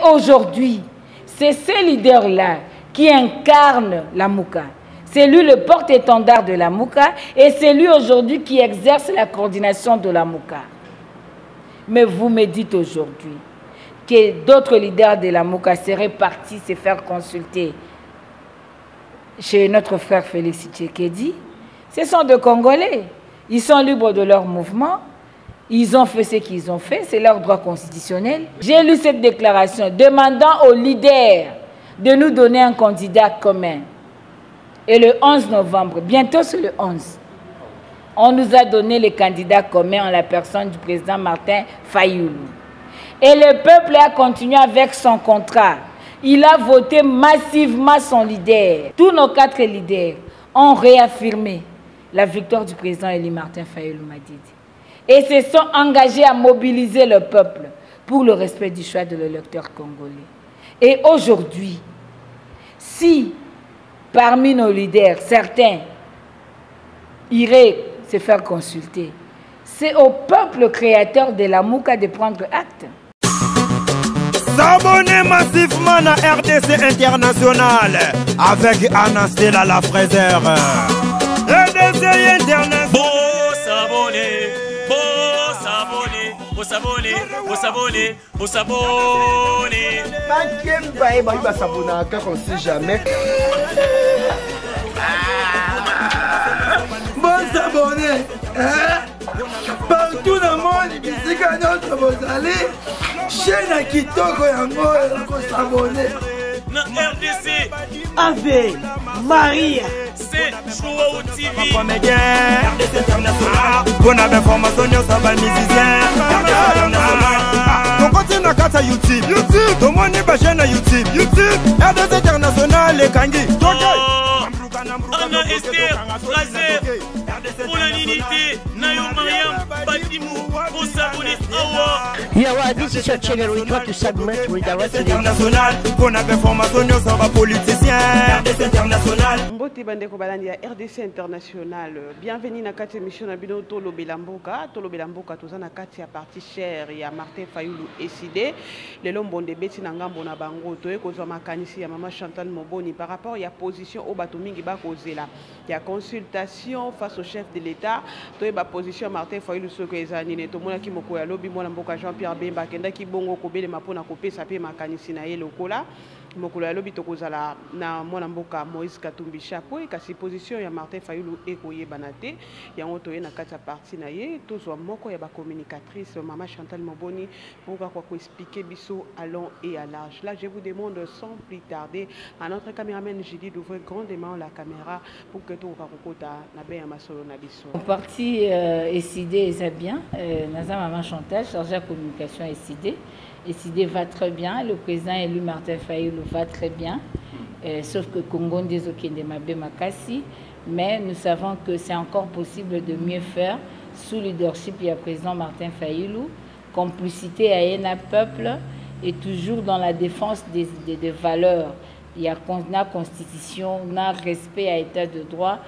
aujourd'hui, c'est ce leader-là qui incarne la Mouka. C'est lui le porte-étendard de la Mouka et c'est lui aujourd'hui qui exerce la coordination de la Mouka. Mais vous me dites aujourd'hui que d'autres leaders de la Mouka seraient partis se faire consulter chez notre frère Félix Tshisekedi. Ce sont des Congolais. Ils sont libres de leur mouvement. Ils ont fait ce qu'ils ont fait. C'est leur droit constitutionnel. J'ai lu cette déclaration demandant aux leaders de nous donner un candidat commun. Et le 11 novembre, bientôt c'est le 11, on nous a donné le candidat commun en la personne du président Martin Fayoulou. Et le peuple a continué avec son contrat. Il a voté massivement son leader. Tous nos 4 leaders ont réaffirmé la victoire du président élu Martin Fayoulou Madidi. Et se sont engagés à mobiliser le peuple pour le respect du choix de l'électeur congolais. Et aujourd'hui, si parmi nos leaders, certains iraient se faire consulter, c'est au peuple créateur de la Mouka de prendre acte. S'abonner massivement à RDC International avec Anastella la fraiseur. RDC International. Beau s'abonner, beau s'abonner, beau s'abonner, beau s'abonner, beau s'abonner. Il va s'abonner car on ne sait jamais. Bon s'abonner. Partout dans le monde, ici quand notre vous allez, chaîne à Kitoko Yango, on s'abonner. Na RDC, Ave Maria, c'est Chouaou TV. RDC International. Bonne information, ça va musicien. RDC International. On continue à faire YouTube. YouTube. Tout le monde est chaîne à YouTube. YouTube. RDC International, les Kangi. Anna Esther, Razer, pour l'unité, Nayo Mariam, Batimou, pour s'abonner Awa. Yawa, this is your channel. We try to submit with our International. Bonne information, ça va politicien. RDC International. Mbote bandeko balandi ya RDC International. Bienvenue na kati émission na bino Tolo Belamboka. Tolo Belamboka toza na kati ya parti cher ya Martin Fayoulou ECD. Lelo mbonde beti na ngambo na bango toye kozwa makanisi ya Maman Chantal Moboni par rapport ya position au bato mingi ba kozela. Ya consultation face au chef de l'État. Toye ba position Martin Fayoulou soko ezani ne tomona ki moko ya lobi mwana mboka Jean-Pierre Bemba kenda ki bongo kobele mapona kopesa pe makanisi na ye lokola. Mokolo ya lobi tokozala na mwana mboka Moïse Katumbi Chapeau kasi position ya Martin Fayoulou ekoyebana te yango toye na kati ya parti na ye tozwa moko ya ba communicatrice Maman Chantal Moboni pour quoi expliquer biso à long et à large. Là je vous demande sans plus tarder à notre caméraman Julie d'ouvrir grandement la caméra pour que tout kakokota na ben ya masolo na biso. Parti ECD est bien, naza Maman Chantal chargée de communication ECD. ECD va très bien, le président élu Martin Fayoulou va très bien, sauf que Congo Ndezokende Mabe Makassi, mais nous savons que c'est encore possible de mieux faire sous leadership du président Martin Fayoulou, complicité à un peuple et toujours dans la défense des valeurs. Il y a la constitution, na respect à l'état de droit,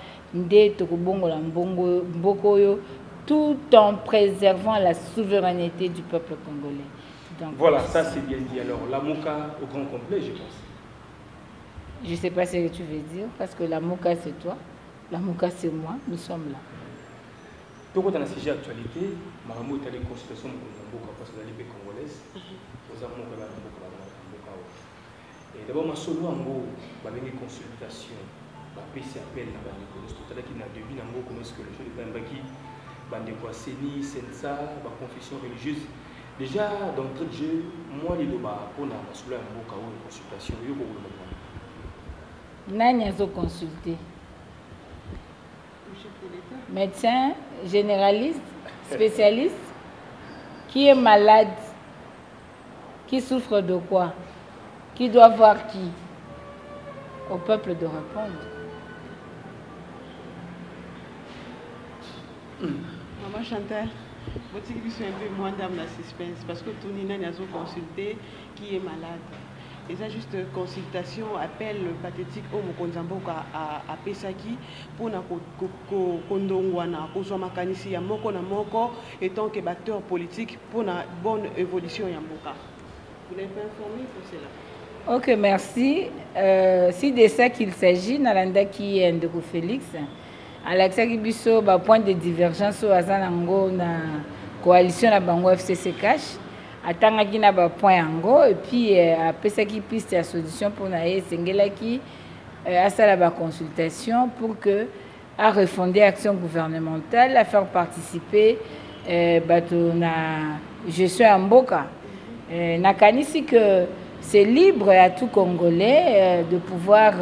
tout en préservant la souveraineté du peuple congolais. Donc, voilà, ça c'est bien dit. Alors, la Mouka au grand complet, je pense. Je ne sais pas ce que tu veux dire, parce que la Mouka c'est toi, la Mouka c'est moi, nous sommes là. Donc, dans le sujet d'actualité, Maramou est allé consultation de Mouka parce que la Ligue congolaise, aux amours de la Mouka. Et d'abord, ma solo en gros, une consultation, ma PC appelle la bande de c'est-à-dire qu'il y a deviné en gros comment est-ce que le jeu de Bambaki, bande de Séni, Sensa, ma confession religieuse. Déjà, d'entrée de jeu, moi, les deux, on a un une consultation. Nani a consulté? Médecin, généraliste, spécialiste, qui est malade, qui souffre de quoi? Qui doit voir qui? Au peuple de répondre. Maman Chantal, votre émission est un peu moins d'âme la suspense parce que tout le monde a consulté qui est malade. Et ça, juste consultation, appel pathétique au Mokonzamboka à Pesaki pour Kondongwana, pour son makanisi ya moko na moko, étant que batteur politique pour une bonne évolution ya mboka. Vous n'êtes pas informé pour cela? Ok, merci. Si de ça qu'il s'agit, Nalanda qui est Ndeko Félix, Alexa Kibiso, point de divergence au Azanango na coalition na Bango FCC Cash, attanga qui n'a pas point ango et puis après ça qui piste la solution pour naïe Sengela qui a ça la consultation pour que à refonder l'action gouvernementale, à faire participer na gestion en Mboka. Nakanisi que c'est libre à tout Congolais de pouvoir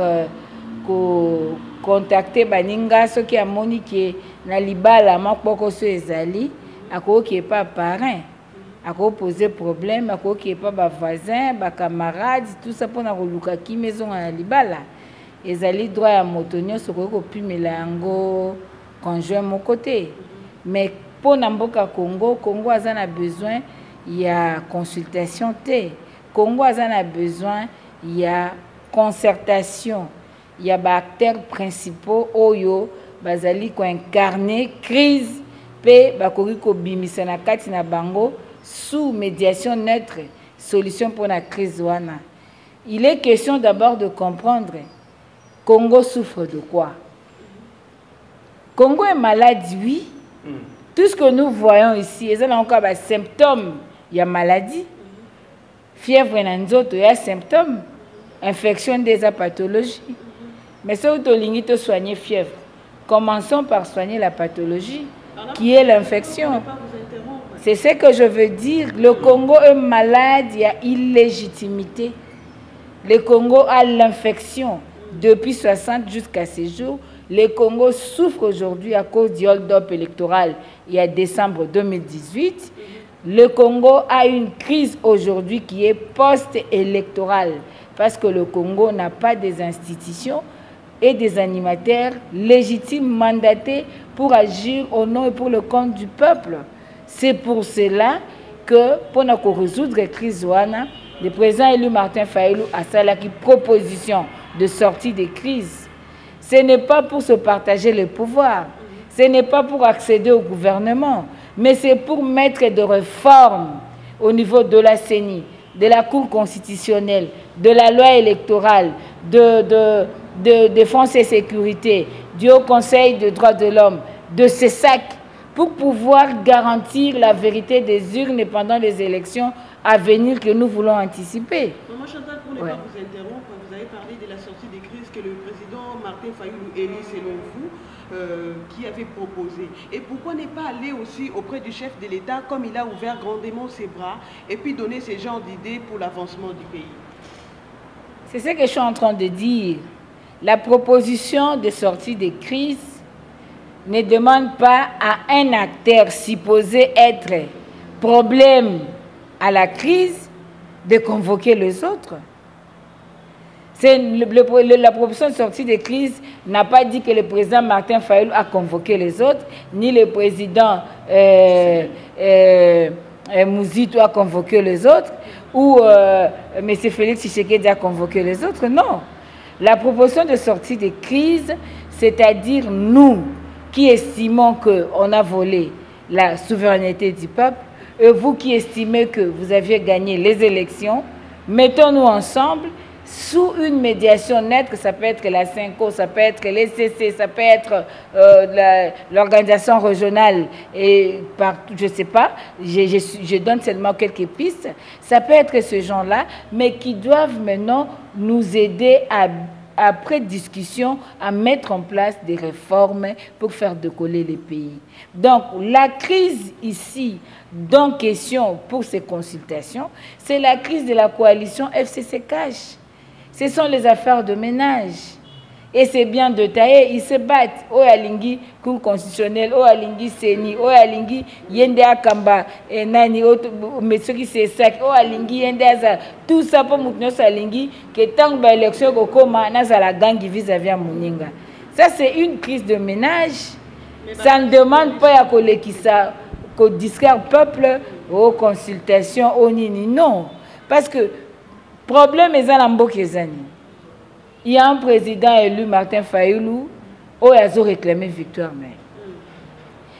contacter Baninga, ceux qui ont moniqué na libala mapoko so ezali, ako qui est pas parrain, ako poser problème, ako qui est pas ba voisin, ba camarades, tout ça pour na roluka ki maison na libala. Ezali droit à motonio so ko pimela yango conjoint mon côté. Mais pour Namboka Congo, Congo a besoin il y a consultation T. Congo a besoin il y a concertation. Il y a des acteurs principaux oyo bazali ko incarner crise pe bakori ko bimisa na kati na bango sous médiation neutre solution pour la crise wana. Il est question d'abord de comprendre Congo souffre de quoi? Congo est malade, oui. Tout ce que nous voyons ici, il y a encore des symptômes, il y a maladie. Fièvre, il y a symptômes. Infection des pathologies. Mais si vous voulez soigner fièvre, commençons par soigner la pathologie, qui est l'infection. C'est ce que je veux dire. Le Congo est malade, il y a illégitimité. Le Congo a l'infection. Depuis 60 jusqu'à ces jours, le Congo souffre aujourd'hui à cause du hold-up électoral il y a décembre 2018. Le Congo a une crise aujourd'hui qui est post-électorale parce que le Congo n'a pas des institutions et des animateurs légitimes mandatés pour agir au nom et pour le compte du peuple. C'est pour cela que, pour nous résoudre la crise, le président élu Martin Fayulu a fait une proposition de sortie des crises. Ce n'est pas pour se partager le pouvoir, ce n'est pas pour accéder au gouvernement, mais c'est pour mettre des réformes au niveau de la CENI, de la Cour constitutionnelle, de la loi électorale, de défense et sécurité, du Haut Conseil des droits de l'homme, de CESAC, pour pouvoir garantir la vérité des urnes pendant les élections à venir que nous voulons anticiper. Maman Chantal, pour ne pas vous interrompre, vous avez parlé de la sortie des crises que le président Martin Fayulu élit selon vous, qui avait proposé. Et pourquoi ne pas aller aussi auprès du chef de l'État comme il a ouvert grandement ses bras et puis donner ce genre d'idées pour l'avancement du pays? C'est ce que je suis en train de dire. La proposition de sortie des crises ne demande pas à un acteur supposé être problème à la crise de convoquer les autres. La proposition de sortie de crise n'a pas dit que le président Martin Fayulu a convoqué les autres, ni le président Mouzito a convoqué les autres, ou M. Félix Tshisekedi a convoqué les autres. Non. La proposition de sortie de crise, c'est-à-dire nous qui estimons qu'on a volé la souveraineté du peuple, et vous qui estimez que vous aviez gagné les élections, mettons-nous ensemble sous une médiation neutre. Ça peut être la CENCO, ça peut être les CC, ça peut être l'organisation régionale, et je ne sais pas, je donne seulement quelques pistes. Ça peut être ces gens-là, mais qui doivent maintenant nous aider après discussion, à mettre en place des réformes pour faire décoller les pays. Donc, la crise ici, dont question pour ces consultations, c'est la crise de la coalition FCC Cash. Ce sont les affaires de ménage. Et c'est bien détaillé, ils se battent. O Alingi, Cour constitutionnelle, O Alingi Seni, O Alingi Yende Akamba, et Nani, mais ceux qui se sac, O Alingi Yende Aza, tout ça pour Moutnos Alingi, que tant que l'élection Kokoma, Nazala Gangi vis-à-vis à Mouninga. Ça, c'est une crise de ménage. Ça ne demande pas à qu'on discarte peuple aux consultations, au Nini. Non. Parce que le problème est dans l'Ambokezani. Il y a un président élu, Martin Fayulu, où il a réclamé victoire. Mais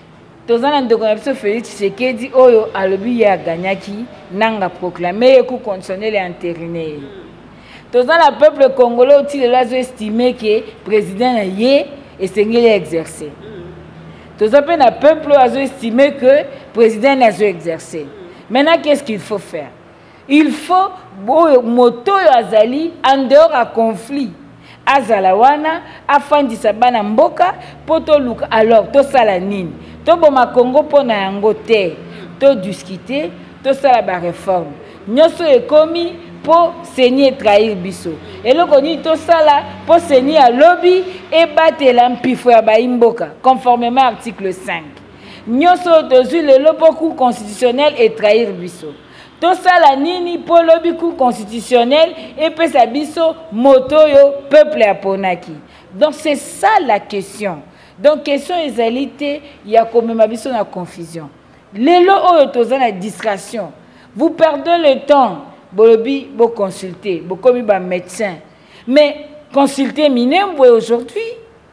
tozana ndeko na biso Félix Tshisekedi oyo alobi ya gagnaki nanga proclamer coup conditionnel et entériné. Tozana peuple congolais aussi le lazo estimé que président na yé et sengeli exercer. Tozana na peuple lazo estimé que président n'a pas exercer. Maintenant qu'est-ce qu'il faut faire? Il faut moto azali en dehors à conflit. Azalawana afandisa bana mboka poto luka alors to sala nini to boma Congo pona yango te to discuter to sala ba réforme nyoso ekomi po seni trahir biso eloko ni to sala po seni a lobby e batela mpifo ya baimboka conformément à article 5 nyoso tozui le lopoku constitutionnel et trahir biso. Tout ça la nini pour lobby cour constitutionnel et puis ça biso motoyo peuple aponaki. Donc c'est ça la question. Donc question égalité, il y a quand même biso na confusion. Lelo oyo toza na distraction. Vous perdez le temps. Bolobi bo consulter, bo komi ba médecin. Mais consulter Minembwe aujourd'hui.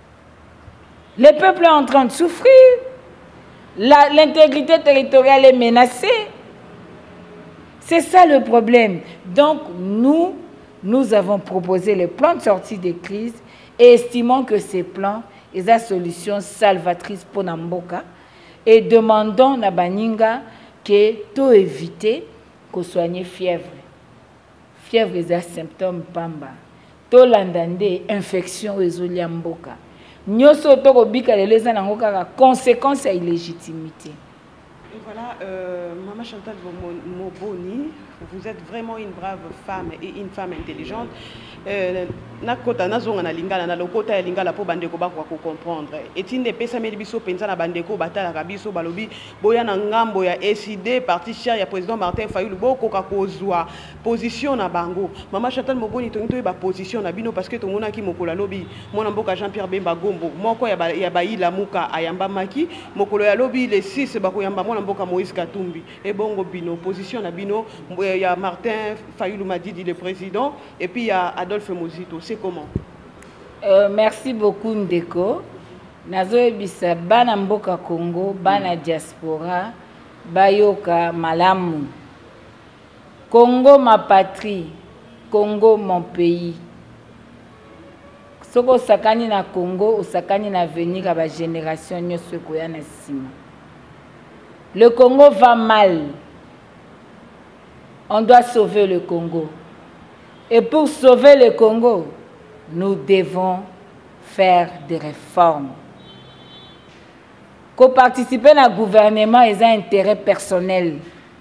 Le peuple est en train de souffrir. L'intégrité territoriale est menacée. C'est ça le problème. Donc, nous avons proposé le plan de sortie des crises et estimons que ces plans sont la solution salvatrice pour Namboka et demandons à Baninga que tout éviter qu'on soigne fièvre. Fièvre est un symptôme pamba. Tout l'andandé infection est Mboka. Nous sommes les conséquences à illégitimité. Et voilà, Maman Chantal Moboni, vous êtes vraiment une brave femme et une femme intelligente. Nakota nazonga na lingala na lokota ya lingala po bandeko ba ko comprendre. Etinde pesa meli biso penza na bandeko batala ka biso balobi boya na ngambo ya SID parti cher ya président Martin Fayulu boko ka kozwa position na bango. Maman Chantal Moboni to ba position na bino parce que to mona ki mokola lobi mona mboka Jean-Pierre Bemba Gombo moko ya baila muka ayamba maki mokolo ya lobi les 6 ba ko yamba mona mboka Moïse Katumbi et bongo bino position na bino il y a Martin Fayulu Madidi le président et puis il y a Adolphe Mozito. C'est comment? Merci beaucoup Ndeko. Nazo bisa bana mboka Congo, bana diaspora, bayoka malamu. Congo ma patrie, Congo mon pays. Soko sakani na Congo, osakani na venir à la génération nyoso koya na sima. Le Congo va mal. On doit sauver le Congo. Et pour sauver le Congo, nous devons faire des réformes. Qu'on participe à gouvernement et un intérêt personnel.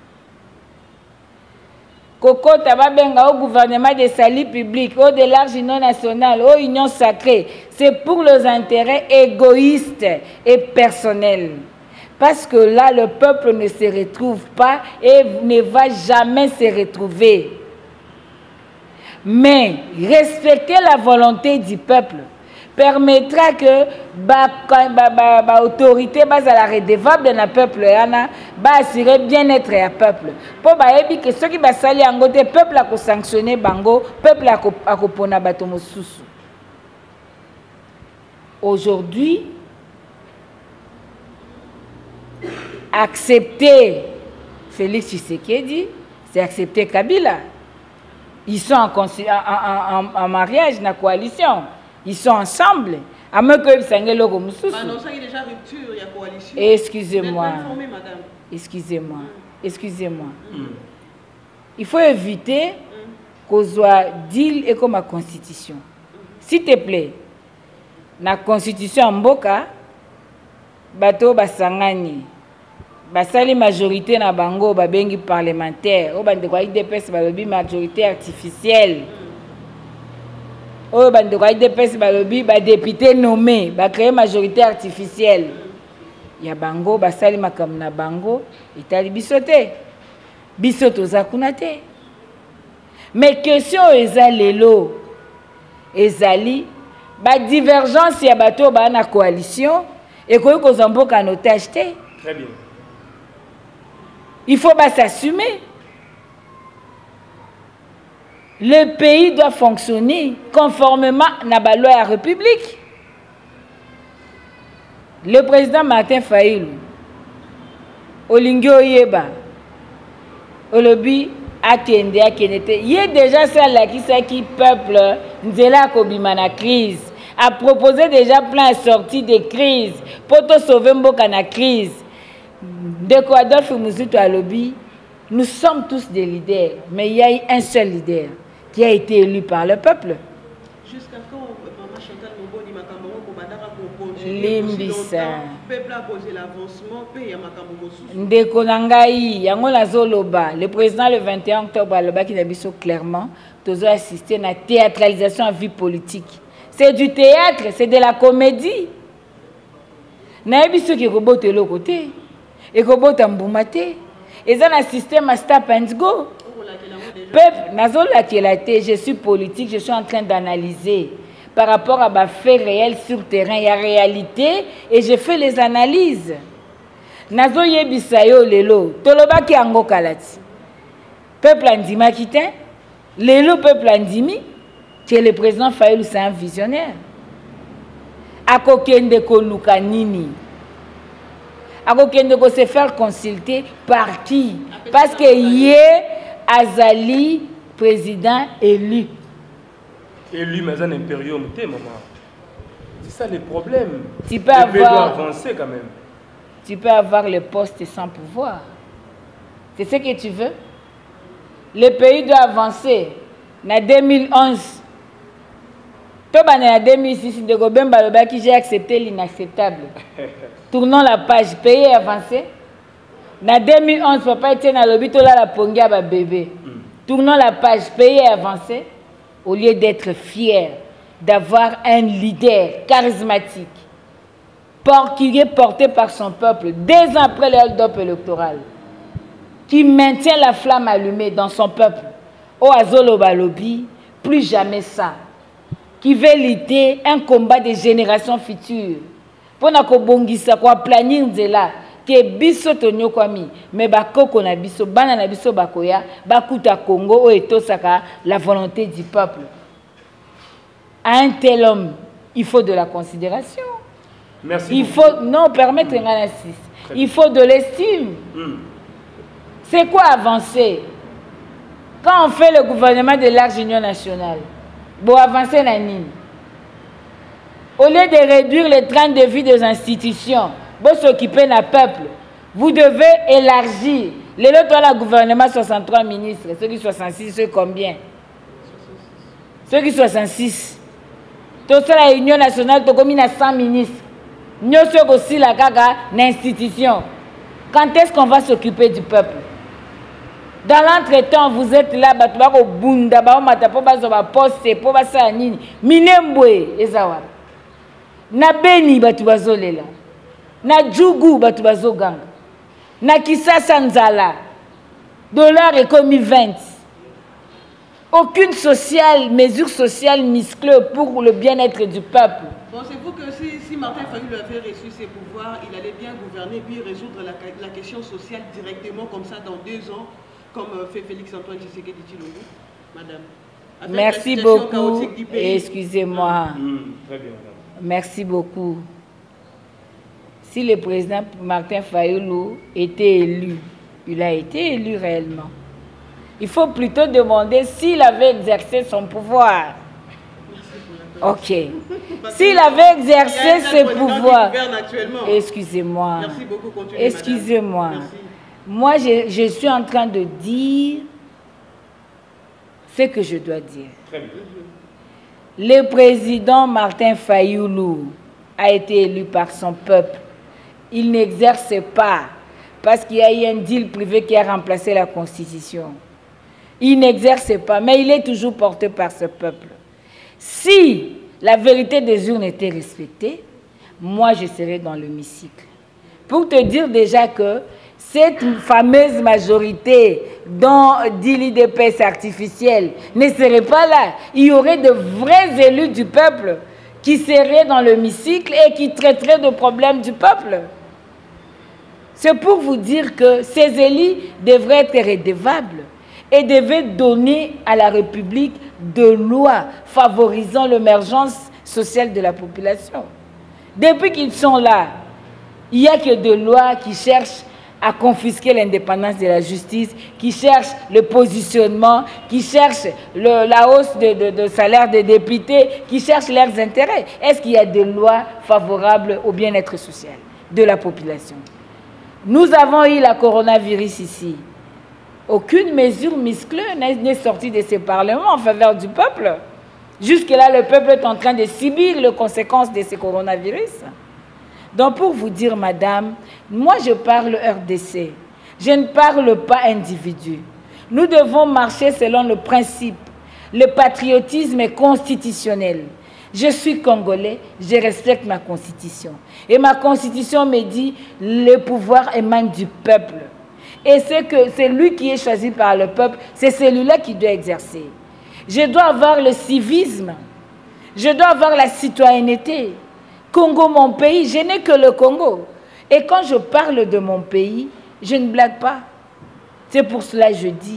Koko tababenga au gouvernement des salis publics, au de l'argent non national, aux unions sacrées, c'est pour les intérêts égoïstes et personnels. Parce que là, le peuple ne se retrouve pas et ne va jamais se retrouver. Mais respecter la volonté du peuple permettra que l'autorité la redevable dans le peuple assurer bien-être du peuple. Pour que ceux qui basali le peuple a sanctionné bango, peuple a pona bato mosusu. Aujourd'hui, accepter Félix Tshisekedi, c'est accepter Kabila. Ils sont en mariage, dans la coalition. Ils sont ensemble. À moins que déjà rupture, il y a coalition. Excusez-moi. Excusez-moi. Excusez-moi. Il faut éviter qu'on soit deal et comme la constitution. S'il te plaît, la constitution en Mboka, bateau basangani. Basali majorité na bango babengi parlementaire. O bande kwa IDPS balobi majorité artificielle. O bande kwa IDPS balobi ba député nommé, ba créer majorité artificielle. Ya bango basali makam na bango itali bisote. Bisoto za kunate. Mais question ezalelo ezali ba divergence ya bato ba na coalition et ko kozamboka en otage te. Très bien. Il faut s'assumer. Le pays doit fonctionner conformément à la loi de la République. Le président Martin Fayulu, Olingyo yeba. Olobi akende akenete. Yé déjà ça là qui peuple nzela kobima na crise. A proposé déjà plein de sorties de crise pour te sauver mboka na crise. De quoi Adolphe Muzutu a lobby, nous sommes tous des leaders, mais il y a eu un seul leader qui a été élu par le peuple. Jusqu'à quand Maman Chantal Moboni Makambo Kobadara pour continuer Limbisa. Le peuple a posé l'avancement, puis il y a Makambo Mosusu. Ndeko nangai, yango nazoloba, le président le 21 octobre aloba qui n'a biso clairement, tozo assister à la théâtralisation en vie politique. C'est du théâtre, c'est de la comédie. Na biso qui robote le côté. Et robot Mboumate. Et ça, un système à stop and go. Peuple, je suis politique, je suis en train d'analyser par rapport à ma fait réel sur terrain, il y a réalité et je fais les analyses. Nazo yebisayo lelo, toloba ki ango kalati. Peuple andima kitin, lelo peuple andimi, que le président Fayulu c'est un visionnaire. Akokende koluka nini. Akokende ko se faire consulter par qui? Parce que yé Azali président élu. Élu mais un impérium, maman. C'est ça le problème. Tu peux avoir avancer quand même. Tu peux avoir le poste sans pouvoir. C'est ce que tu veux? Le pays doit avancer. En 2011, en 2006, de Gobemba qui j'ai accepté l'inacceptable. Tournons la page, pays est avancé. En 2011, papa était dans l'hôpital la pongia ba bébé. Tournons la page, pays est avancé. Au lieu d'être fier d'avoir un leader charismatique, qui est porté par son peuple, dès après le hold-up électoral, qui maintient la flamme allumée dans son peuple. Au Azolo Balobi, plus jamais ça. Qui veut lutter un combat des générations futures. Pour nakobongisa kwa planning nzela ke biso tonyo kwami mais bakoko na biso bana na biso bakoya bakuta Congo o etosaka la volonté du peuple. À un tel homme, il faut de la considération. Merci. Il faut non permettre un assist. Il faut de l'estime. C'est quoi avancer? Quand on fait le gouvernement de large union nationale, bon avancer la nini. Au lieu de réduire le train de vie des institutions, pour s'occuper du peuple, vous devez élargir. Les autres, le gouvernement, 63 ministres, ceux qui 66, ceux combien? Ceux qui 66. Tout ça, la Union nationale, tout comme il y a 100 ministres. Nous sommes aussi la gaga, l'institution. Quand est-ce qu'on va s'occuper du peuple? Dans l'entretemps, vous êtes là, au Bunda, poste, pour ça, nini, minembwe, ezawa. Na beni batu bazolela. Na djugu batu bazoganga. Na kisasa nzala. Dollar est comme 20. Aucune mesure sociale musclée pour le bien-être du peuple. Pensez-vous que si Martin Fayulu avait reçu ses pouvoirs, il allait bien gouverner puis résoudre la question sociale directement comme ça dans 2 ans, comme fait Félix-Antoine Tshisekedi Tshilombo, madame? Avec merci beaucoup. Excusez-moi. Très bien, madame. Merci beaucoup. Si le président Martin Fayulu était élu, il a été élu réellement. Il faut plutôt demander s'il avait exercé son pouvoir. Ok. S'il avait exercé ses pouvoirs. Excusez-moi. Merci beaucoup. Excusez-moi. Moi, je suis en train de dire ce que je dois dire. Très bien. Le président Martin Fayulu a été élu par son peuple. Il n'exerce pas parce qu'il y a eu un deal privé qui a remplacé la Constitution. Il n'exerce pas, mais il est toujours porté par ce peuple. Si la vérité des urnes était respectée, moi je serais dans l'hémicycle. Pour te dire déjà que cette fameuse majorité dont dit l'IDPS artificielle ne serait pas là. Il y aurait de vrais élus du peuple qui seraient dans l'hémicycle et qui traiteraient de problèmes du peuple. C'est pour vous dire que ces élus devraient être redevables et devaient donner à la République de lois favorisant l'émergence sociale de la population. Depuis qu'ils sont là, il n'y a que des lois qui cherchent à confisquer l'indépendance de la justice, qui cherche le positionnement, qui cherche la hausse de salaire des députés, qui cherche leurs intérêts. Est-ce qu'il y a des lois favorables au bien-être social de la population? Nous avons eu la coronavirus ici. Aucune mesure musclée n'est sortie de ces parlements en faveur du peuple. Jusque-là, le peuple est en train de subir les conséquences de ce coronavirus. Donc, pour vous dire, madame, moi, je parle RDC. Je ne parle pas individu. Nous devons marcher selon le principe. Le patriotisme est constitutionnel. Je suis congolais, je respecte ma constitution. Et ma constitution me dit, le pouvoir émane du peuple. Et c'est lui qui est choisi par le peuple, c'est celui-là qui doit exercer. Je dois avoir le civisme. Je dois avoir la citoyenneté. Congo, mon pays, je n'ai que le Congo. Et quand je parle de mon pays, je ne blague pas. C'est pour cela que je dis.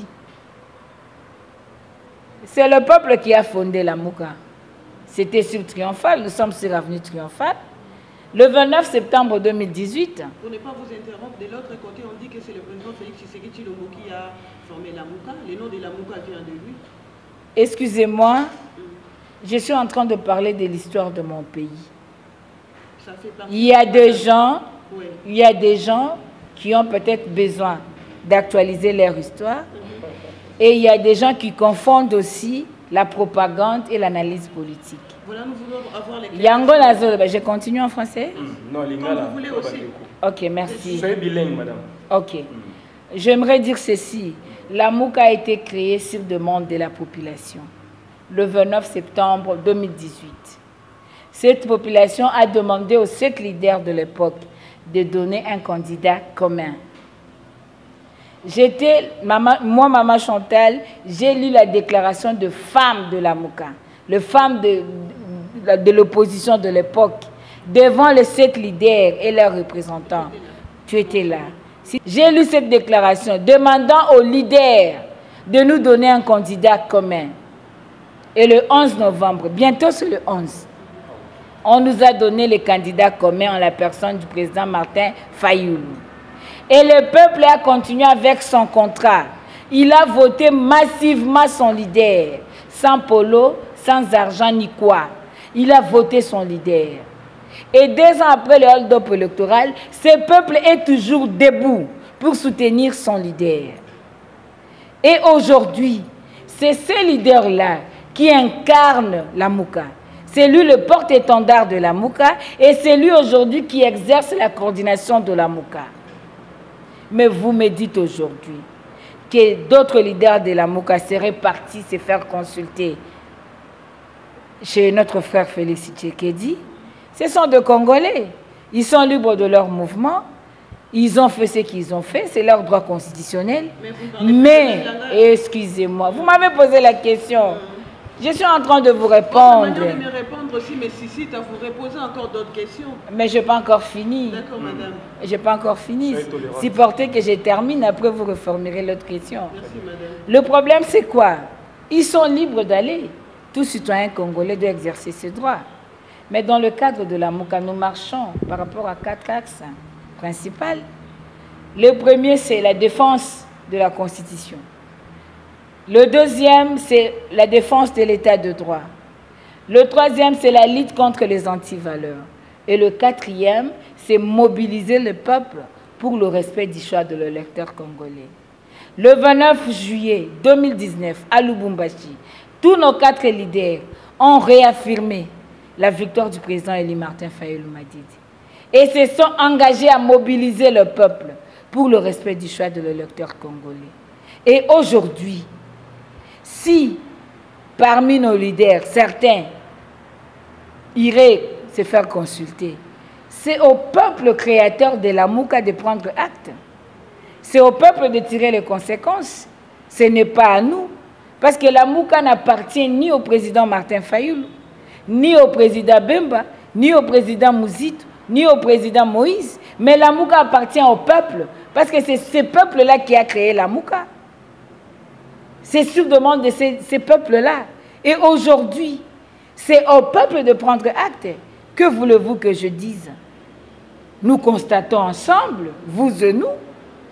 C'est le peuple qui a fondé la Mouka. C'était sur Triomphal, nous sommes sur Avenue Triomphal. Le 29 septembre 2018. Pour ne pas vous interrompre, de l'autre côté, on dit que c'est le président Félix Tshisekedi Tshilombo qui a formé la Mouka. Le nom de la Mouka vient de lui. Excusez-moi, je suis en train de parler de l'histoire de mon pays. Ça fait partie il y a des gens oui. qui ont peut-être besoin d'actualiser leur histoire. Et il y a des gens qui confondent aussi la propagande et l'analyse politique. Voilà, nous voulons avoir les Yango Nazo, je continue en français? Non, Comme vous voulez aussi. Ok, merci. Soyez bilingue, madame. Ok. J'aimerais dire ceci. La Mouka a été créée sur demande de la population le 29 septembre 2018. Cette population a demandé aux 7 leaders de l'époque de donner un candidat commun. Moi, Maman Chantal, j'ai lu la déclaration de femmes de la Mouka, les femmes de l'opposition de l'époque, devant les 7 leaders et leurs représentants. Tu étais là. J'ai lu cette déclaration demandant aux leaders de nous donner un candidat commun. Et le 11 novembre, bientôt c'est le 11, on nous a donné le candidat commun en la personne du président Martin Fayoulou. Et le peuple a continué avec son contrat. Il a voté massivement son leader, sans polo, sans argent ni quoi. Il a voté son leader. Et 2 ans après le hold-up électoral, ce peuple est toujours debout pour soutenir son leader. Et aujourd'hui, c'est ce leader-là qui incarne la Mouka. C'est lui le porte-étendard de la Mouka et c'est lui aujourd'hui qui exerce la coordination de la Mouka. Mais vous me dites aujourd'hui que d'autres leaders de la Mouka seraient partis se faire consulter chez notre frère Félix Tshisekedi. Ce sont des Congolais. Ils sont libres de leur mouvement. Ils ont fait ce qu'ils ont fait. C'est leur droit constitutionnel. Mais excusez-moi, vous m'avez posé la question. Je suis en train de vous répondre. Vous me répondre aussi, mais si à vous reposer encore d'autres questions. Mais je n'ai pas encore fini. D'accord, madame. Je n'ai pas encore fini. Si portez que je termine, après vous reformulerez l'autre question. Merci, madame. Le problème, c'est quoi? Ils sont libres d'aller. Tout citoyen congolais doit exercer ses droits. Mais dans le cadre de la Mouka, nous marchons par rapport à 4 axes principaux. Le premier, c'est la défense de la Constitution. Le deuxième, c'est la défense de l'état de droit. Le troisième, c'est la lutte contre les antivaleurs. Et le quatrième, c'est mobiliser le peuple pour le respect du choix de l'électeur congolais. Le 29 juillet 2019, à Lubumbashi, tous nos 4 leaders ont réaffirmé la victoire du président Eli Martin Fayoulou Madidi. Et se sont engagés à mobiliser le peuple pour le respect du choix de l'électeur congolais. Et aujourd'hui, si parmi nos leaders, certains iraient se faire consulter, c'est au peuple créateur de la Mouka de prendre acte. C'est au peuple de tirer les conséquences. Ce n'est pas à nous. Parce que la Mouka n'appartient ni au président Martin Fayoulou, ni au président Bemba, ni au président Mouzito, ni au président Moïse. Mais la Mouka appartient au peuple. Parce que c'est ce peuple-là qui a créé la Mouka. C'est sur demande de ces peuples-là. Et aujourd'hui, c'est au peuple de prendre acte. Que voulez-vous que je dise? Nous constatons ensemble, vous et nous,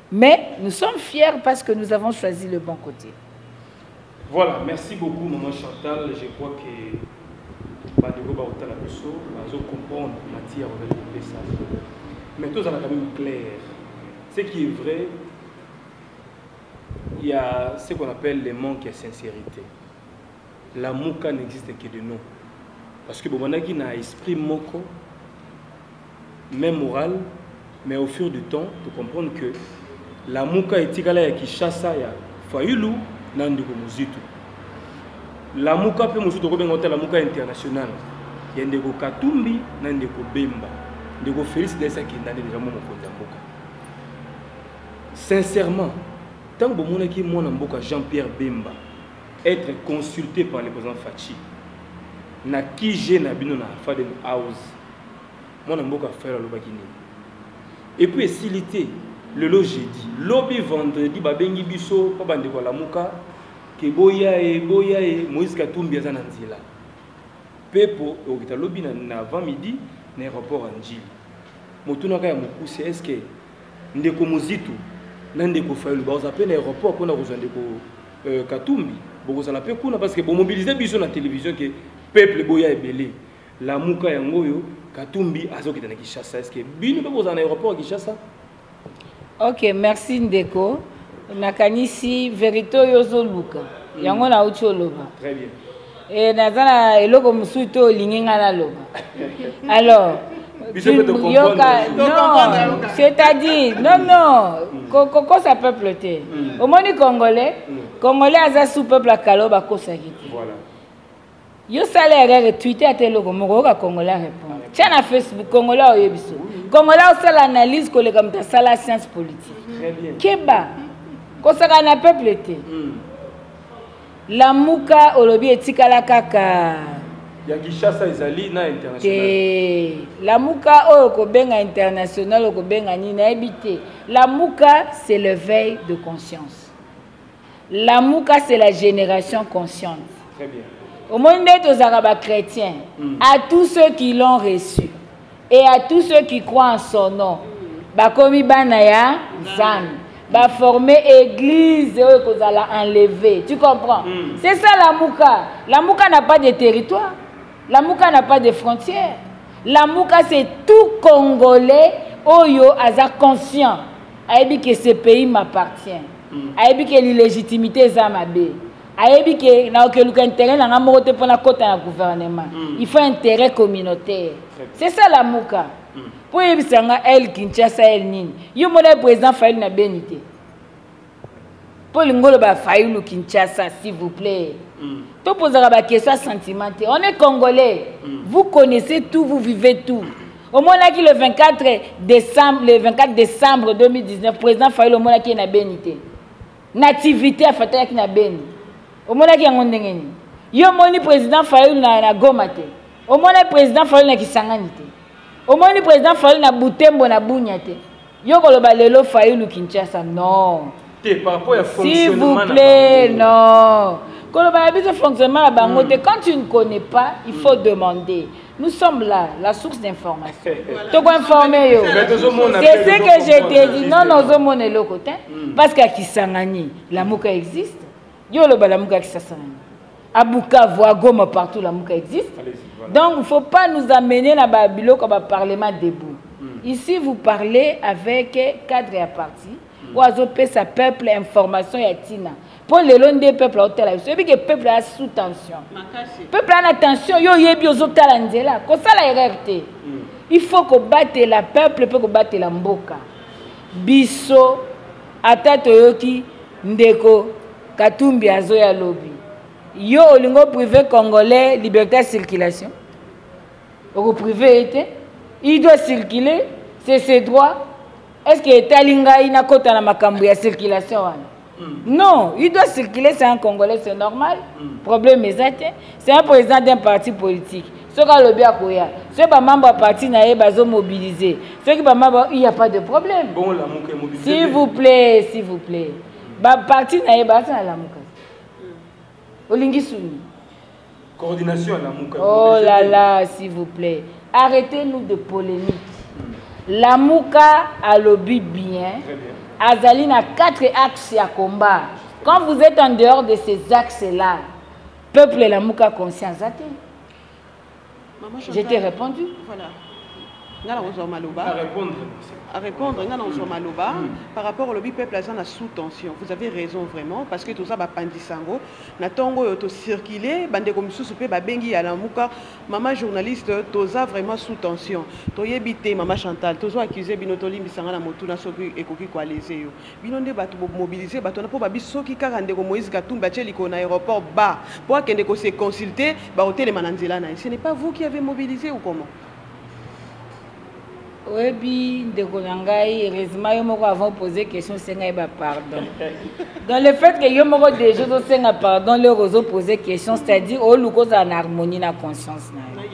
Mais nous sommes fiers parce que nous avons choisi le bon côté. Voilà, merci beaucoup Maman Chantal. Je crois que Bandego Baouta la Bisso va comprendre matière de ça. Mais tout ça quand même clair. Ce qui est vrai, il y a ce qu'on appelle le manque de sincérité. La mouka n'existe que de nous. Parce que Bomanaki n'a esprit moko, même moral, mais au fur du temps, tu comprends que la mouka est tigala ya Kishasa ya Fayulu nandiko muzitu. La mouka pe muzitu ko benga la mouka internationale. Ya ndeko Katumbi nandiko Bemba. Ndeko Félix Dessa qui ndane déjà mo mokonza mboka. Sincèrement, tant que Bomanaki mona mboka Jean-Pierre Bemba être consulté par le président Fachi na kije na bino na Faden House mona mboka faire lo bakini. Et puis s'ilité le lo jeudi lobby vendredi babengi biso pa bande ko la muka ke boya e Moïse Katumbi azana nzila pepo okita lobby na avant midi na aéroport Anjili motuna ka ya mokuse est-ce que ndeko muzitu na ndeko Fayulu ba oza pe na aéroport pona ko ndeko Katumbi boko la pe kuna parce que bo mobiliser biso na télévision que peuple boya ebele la muka ya ngoyo Katumbi azokita na Kinshasa. Est-ce que bino pe boza na aéroport Kinshasa? Ok, merci Ndeko. Nakanisi verito yozo luka. Yango na ucho loba. Très bien. Et nazana eloko musuto linginga na loba. Alors, non, c'est-à-dire, non, Koko ça peuple te. Au moins Congolais, Congolais aza sous peuple à Kaloba Kosaki. Voilà. Yo salaire retweeté à tel logo moko ka Congolais répond. Tiens na Facebook Congolais oyebiso. Congolais au sala analyse ko le comme ta sala science politique. Très bien. Keba. Kosaka na peuple te. La muka olobi etikala kaka. Ya Kinshasa ezali na international. La muka oyo ko benga international ko benga ni na ebité. La muka c'est le veille de conscience. La muka c'est la génération consciente. Très bien. Au monde aux arabes chrétiens, à tous ceux qui l'ont reçu et à tous ceux qui croient en son nom, bakomi banaya zan, ba former église et qu'on a enlever. Tu comprends? C'est ça la mouka. La mouka n'a pas de territoire. La mouka n'a pas de frontières. La mouka c'est tout Congolais oyo aza conscient. Ayebi que ce pays m'appartient. Ayebi que l'illégitimité zamabe. Ayebi que na okeluka intérêt na ngamote pour la côte na gouvernement. Il faut intérêt communautaire. C'est ça la mouka. Pour yebisanga elle Kinshasa elle nini. Yo mona président Fayulu na benité. Pour l'ingolo ba Fayulu Kinshasa s'il vous plaît. To posera ba question sentimentale. On est Congolais. Vous connaissez tout, vous vivez tout. Au moins qui le 24 décembre 2019 président Fayulu au moins qui na benité. Nativité a fataya qui na benité. Au moins qui a ngondengeni. Yo moni président Fayulu na Gomate. Au moins le président Fayulu na Kisanganite. Au moins le président Fayulu na Butembo na Bunyate. Yo koloba lelo Fayulu Kinshasa non. Par rapport à s'il vous plaît non. Koloba la bise fonctionnement à Bangote quand tu ne connais pas, il faut demander. Nous sommes là, la source d'information. Tu peux informer yo. C'est ce que je t'ai dit. Non non, zo le côté parce qu'à Kisangani, la mouka existe. Yo le la mouka Kisangani. À Bukavu, à Goma, partout la mouka existe. Donc il ne faut pas nous amener à Babilo comme un parlement debout. Ici vous parlez avec cadre et parti. Ou azopé sa peuple information et tina. Pour les longs des peuples au tel. C'est que le peuple est sous tension. Peuple a attention. Yo yebi ozotala nzela. Comme ça la RRT. Il faut qu'on batte la peuple pour qu'on batte la mboka. Biso atata yoki ndeko Katumbi azoya lobby. Yo olingo privé congolais liberté de circulation. Au privé était, il doit circuler, c'est ses droits. Est-ce que Talinga ina kota na makambu ya circulation non, il doit circuler, c'est un Congolais, c'est normal. Problème est c'est un président d'un parti politique. Ce qui le bien koya, ceux qui membre parti na bazo mobilisé. Ceux qui membre il y a pas de problème. Bon la mouka mobilisé. S'il vous plaît. Ba parti na bazo na la mouka. Olingi suni. Coordination à la mouka. Oh là là, s'il vous plaît. Arrêtez-nous de polémique. Lamuka a lobby bien. Azali a 4 axes à combat. Quand vous êtes en dehors de ces axes-là, peuple Lamuka conscience. Je t'ai répondu. Voilà. À répondre, par rapport au lobby peuple sous tension. Vous avez raison vraiment, parce que tout ça va pandisango. Natongo auto circuler, bande comme sous pe ba bengi à la muka, maman journaliste, toza vraiment sous tension. Toyebité maman Chantal, tozo accusé binotoli bisanga na motuna soki ekoki koaliser yo. Binonde batu mobiliser batu na po ba bisoki karande ko Moïse Katumba tcheli ko na aéroport ba pour akende ko se consulter ba hôtel mananzela na. Ce n'est pas vous qui avez mobilisé ou comment? Oui, heureusement, ils avons posé question, c'est pardon. Dans le fait que ils ont déjà pardon, les ont posé question, c'est-à-dire qu'ils ont en harmonie dans la conscience.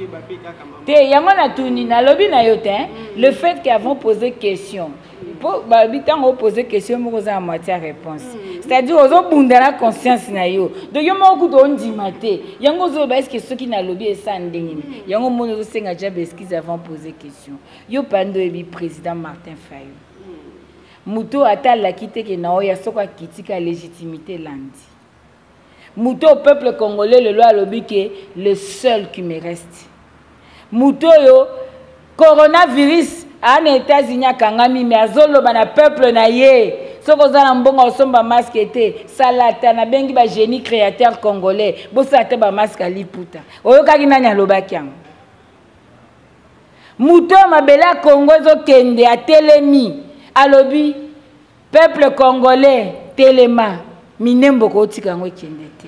Le fait qu'ils avons posé question, ils ont posé question, ils ont moitié réponse. C'est-à-dire qu'ils ont bondé la conscience. Donc, ils ont dit ils ont dit que ceux qui n'ont lobby et sans déni. Ils ont dit qu'ils avons posé question. Ils ont le président Martin Fayou. Mouto ata la quitté que naoya soka kitika légitimité lundi. Mouto au peuple congolais le loi lobby que le seul qui me reste. Mouto yo coronavirus en États-Unis kangami mais azolo bana peuple na ye. Soko za mbongo somba masque été salata na bengi ba génie créateur congolais. Bosa te ba masque liputa. Oyo kaki nanya lobaki yango. Mouto mabela Congo zo kende a telemi alobi peuple congolais telema minembo ko tika ngo kende te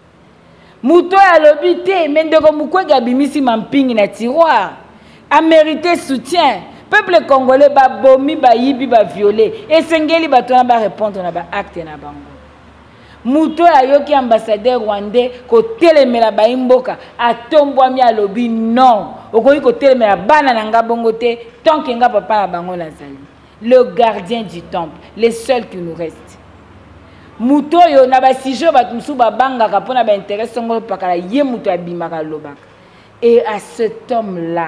Mouto alobi te mendeko mukwega bimisi mampingi na tiroir a mérité soutien peuple congolais ba bomi ba yibi ba violé et sengeli batona ba répondre na ba acte na bango Mouto ayoki ambassadeur rwandais ko telemela ba imboka atombwami alobi non okoki ko telemela bana na nga bongo te tant que nga papa na bango nazali le gardien du temple les seuls qui nous restent Mouto yo na ba sijo batumsu ba bangaka pona ba intérêt songolo pakala ye muto abimaka lobaka et à cet homme là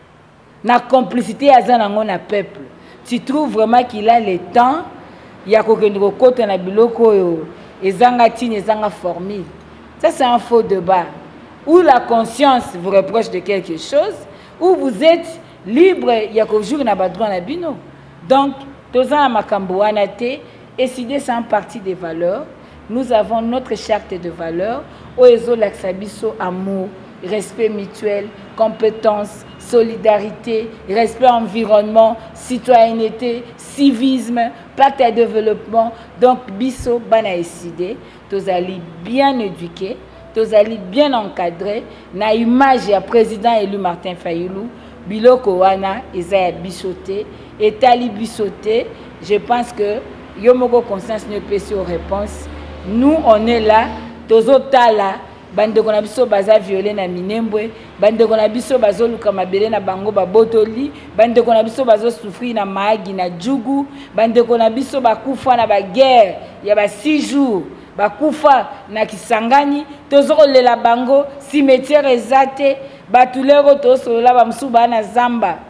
na complicité azanango na peuple tu trouves vraiment qu'il a le temps ya kokende ko kota na biloko yo ezanga tine ezanga formule. Ça c'est un faux débat où la conscience vous reproche de quelque chose où vous êtes libre ya ko jour na ba droit na bino. Donc tozana makambo wana te décider c'est un parti des valeurs. Nous avons notre charte de valeurs oezo laksabiso amour, respect mutuel, compétence, solidarité, respect environnement, citoyenneté, civisme, pacte de développement. Donc, biso bana décidé, tous allez bien éduqués, tous allez bien encadrés. Na image ya président élu Martin Fayulu, biloko wana ezaya bisoté, etali bisoté. Je pense que yomoko conscience ne peut se réponse. Nous on est là, tozo tala. Bande kona biso baza violé na minembwe bande kona biso bazo luka mabele na bango babotoli bande kona biso bazo souffrir na maagi na jugu bande kona biso bakufa na ba guerre ya ba 6 jours bakufa na Kisangani tozo lela bango cimetière ezate batulero toso la ba msuba na zamba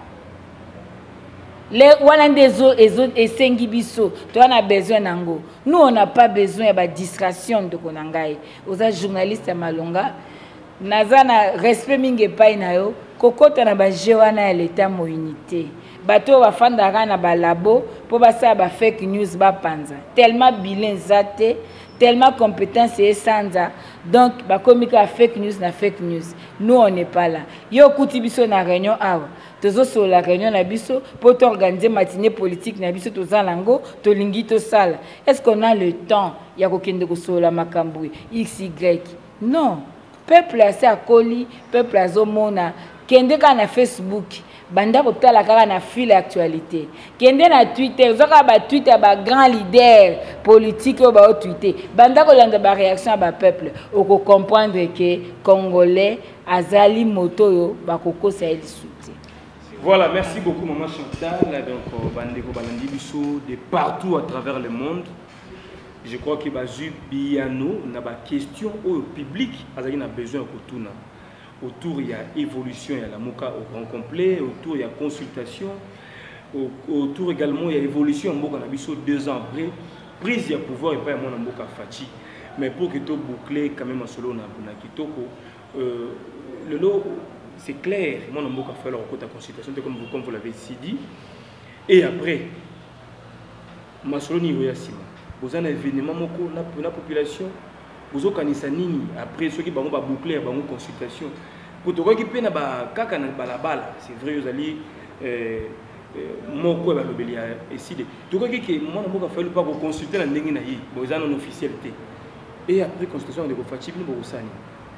les Wanandezo et Sengibiso, tu en as besoin nango. Nous on n'a pas besoin de distraction de konangai. Aux journalistes à Malonga, nazana respect minge pai na yo, kokota na ba jewana l'état mo unité. Bato wa fandara na ba labo pour basa ba fake news ba panza. Tellement bilan zate, tellement compétence et sanza. Donc ba komika fake news na fake news. Nous on n'est pas là. Yo kuti biso na réunion awa. Tozo sur la réunion na biso pour organiser matinée politique na biso toza lango to lingi to sala. Est-ce qu'on a le temps ya kokende ko sur la makambui XY? Non. Peuple assez akoli, peuple azomona kende ka na Facebook banda ko tala kaka na fil actualité. Kende na Twitter, zoka ba Twitter ba grand leader politique o ba Twitter. Banda ko landa ba réaction ba peuple o ko comprendre que congolais azali moto yo ba koko sa elisuti. Voilà, merci beaucoup Maman Chantal. Donc, Bandeko Balandi Bisso de partout à travers le monde. Je crois qu'il y a une question au public, il y a besoin autour il y a évolution, il y a la MOCA au grand complet, autour il y a consultation. autour également il y a évolution mboka na biso 2 ans après prise ya pouvoir et pas mon mboka Fachi mais pour que tout boucler quand même solo na kitoko le lot c'est clair mon mboka fait leur côté consultation comme vous l'avez dit et après masolo ni ya sima vous avez un événement moko na population vous okanisa nini après ceux qui bango ba boucler bango consultation pour to qui pe na ba kaka na balabala c'est vrai vous allez moko ba lobeli ya eside to ko ki mon mboka fait pas consulter na ndenge na yi vous avez une officialité et après consultation de Fachi bino bosani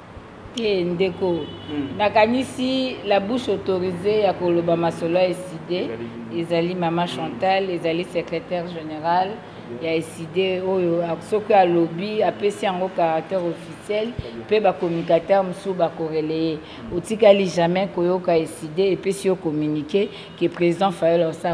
et ndeko nakanisi la bouche autorisée ya koloba masolo eside ezali Maman Chantal ezali secrétaire général ya eside oyo soki a lobby apesi yango caractère officiel pe ba communicateur musu ba corrélé otikali jamais koyoka eside epesi yo communiquer que président Fayulu sa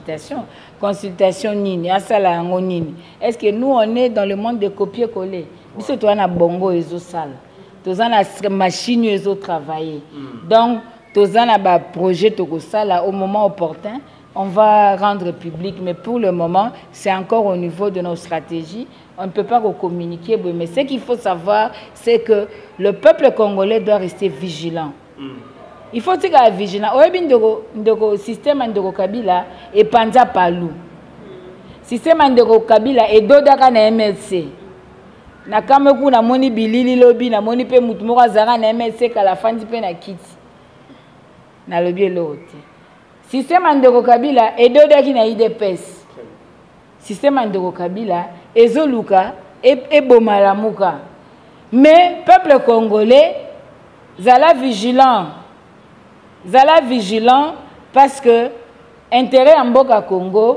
consultation nini asala yango nini est-ce que nous on est dans le monde de copier-coller biso to na bongo ezo sala toza na machine ezo travailler donc toza na ba projet toko sala au moment opportun on va rendre public, mais pour le moment, c'est encore au niveau de nos stratégies. On ne peut pas communiquer, mais ce qu'il faut savoir, c'est que le peuple congolais doit rester vigilant. Il faut être vigilant. Le système de Kabila est Panza Palou. Le système de Kabila est Dodaka na MLC. Na kameku na moni bilili lobby na moni pe mutumora zara na MLC kala fandi pe na kiti. Na lobby l'autre. Système Andeko Kabila et Dodaki na IDPS. Système Andeko Kabila et Zoluka et Bomalamuka. Mais peuple congolais, zala vigilant. Zala vigilant parce que intérêt en Boka Congo,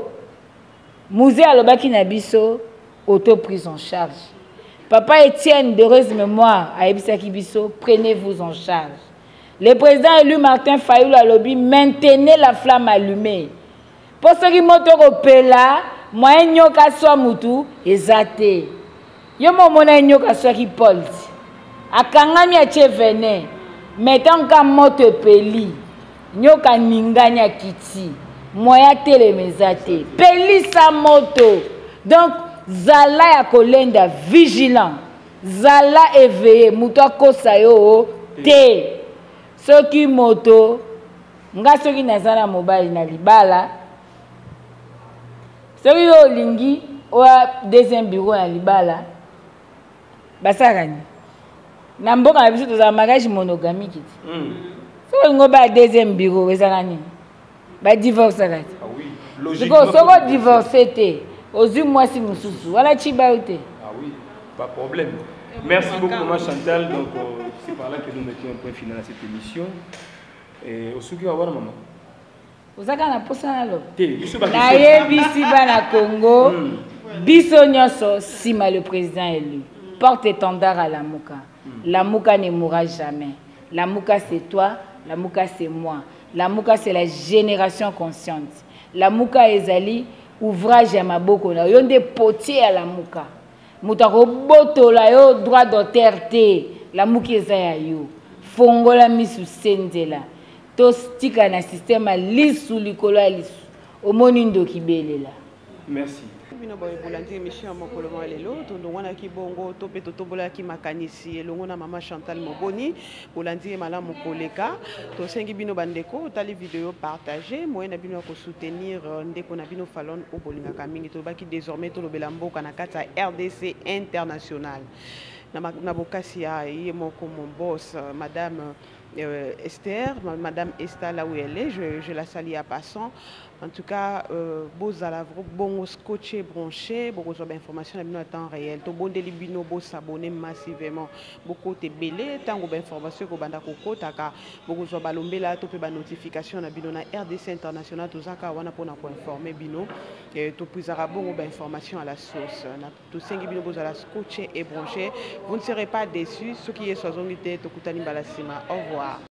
Mouzé Alobaki Nabiso, auto-prise en charge. Papa Étienne, d'heureuse mémoire, à Ebisaki Biso, prenez-vous en charge. Le président élu Martin Fayulu a lobby, maintenez la flamme allumée. Pour ce qui est là, moi, nyoka soit mutu, ezate. Yo mona nyoka soit qui polte. Akangami a vene, mettant comme moto peli. Nyoka ninganya kiti. Moya tele mezate. Peli sa moto. Donc, zala ya kolenda vigilant. Zala éveillé. Muto kosa yo te. Soki moto nga soki nazana mobile na libala soki yo lingi oya deuxième bureau na libala basakani na mboka na biso toza mariage monogamique soki ngo ba deuxième bureau ezakani ba divorce kati ah oui logiquement soko divorcer te ozwi mwasi mususu wala chiba yote ah oui pas problème. Merci beaucoup, Maman Chantal. Donc, c'est par là que nous mettons un point final à cette émission. Et au souki, maman. Vous avez un poste à l'eau. Bisi Bana Congo. Biso Nyoso, Sima le président élu. Porte-étendard à la Mouka. La Mouka ne mourra jamais. La Mouka, c'est toi. La Mouka, c'est moi. La Mouka, c'est la génération consciente. La Mouka, Ezali, ouvrage à Maboko. Il y a des potiers à la Mouka. Moutako boto la yo droit d'auteur te la muki ezaya yo fongola misu senzela to stika na système lisu likolo lisu omoni ndoki belela. Merci. Bino boy bolandi émission mokolo lelo tondongwana ki bongo to pe totobola ki makanisi elongo na Maman Chantal Moboni bolandi malamu koleka to sengi bino bandeko tali vidéo partager moyen na bino ko soutenir ndeko na bino Falon o bolinga mingi to baki désormais to lobela mboka na kata RDC international na bokasi ya yemoko mon boss madame Esther, Madame Esther là où elle est, je la salue à passant. En tout cas, beaux à la bon scotché branché, beaucoup d'informations en temps réel. Tout bon délibino, beau s'abonner massivement. Beaucoup de belé, tant d'informations que banda koko taka, beaucoup de balombe là, tout peut notification na bino na RDC international, tout ça wana pour informer bino, tout plus arabon d'informations à la source. Tout cinq bino beaux à la scotché et branché. Vous ne serez pas déçus. Ce qui est sur zone tout kutani balasima. Au revoir.